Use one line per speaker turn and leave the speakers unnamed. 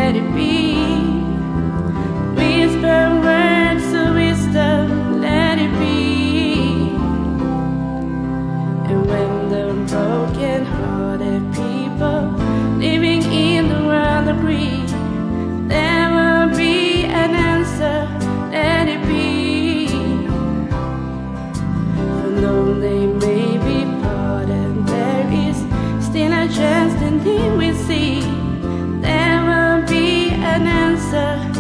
let it be. Whisper words of wisdom, let it be. And when the broken-hearted people living in the world agree, there will be an answer, let it be. For though they may be parted, there is still a chance that they will see. There will be an answer,